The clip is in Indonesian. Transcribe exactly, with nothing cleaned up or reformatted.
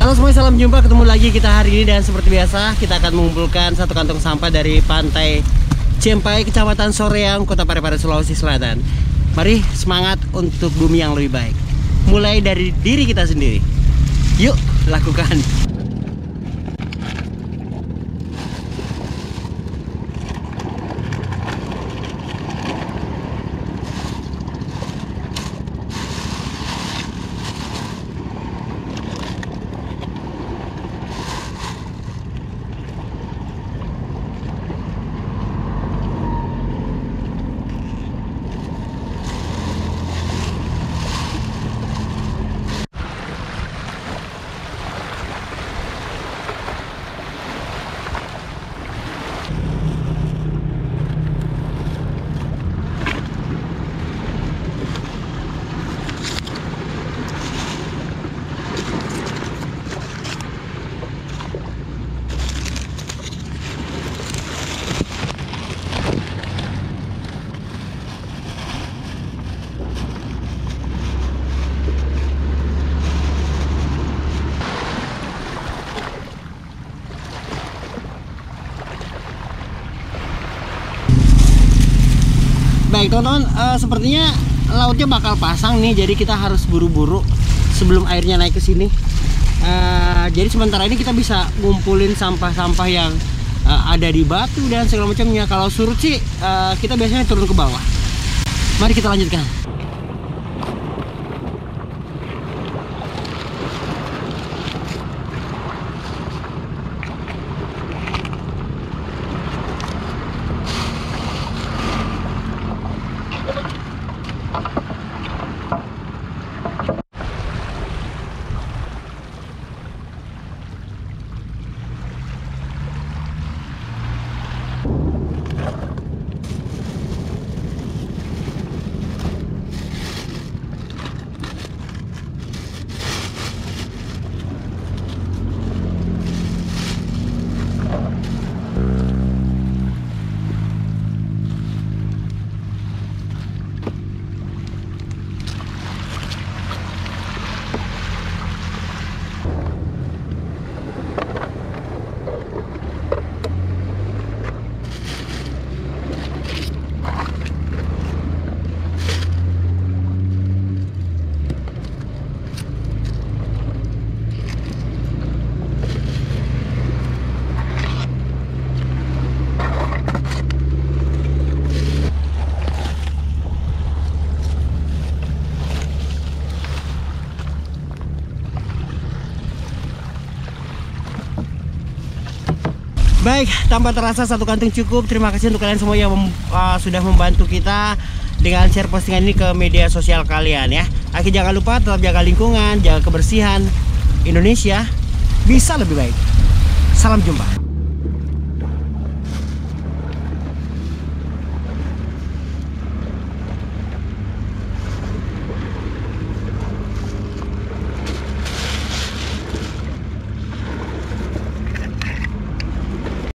Halo semuanya, salam jumpa, ketemu lagi kita hari ini. Dan seperti biasa kita akan mengumpulkan satu kantong sampah dari pantai Cempai, Kecamatan Soreang, Kota Parepare, Sulawesi Selatan. Mari semangat untuk bumi yang lebih baik, mulai dari diri kita sendiri. Yuk lakukan. Baik teman-teman, uh, sepertinya lautnya bakal pasang nih, jadi kita harus buru-buru sebelum airnya naik ke sini. Uh, jadi sementara ini kita bisa ngumpulin sampah-sampah yang uh, ada di batu dan segala macamnya. Kalau surut sih uh, kita biasanya turun ke bawah. Mari kita lanjutkan. Baik, tanpa terasa satu kantung cukup. Terima kasih untuk kalian semua yang mem, uh, sudah membantu kita dengan share postingan ini ke media sosial kalian ya. Oke, jangan lupa tetap jaga lingkungan, jaga kebersihan. Indonesia bisa lebih baik. Salam jumpa.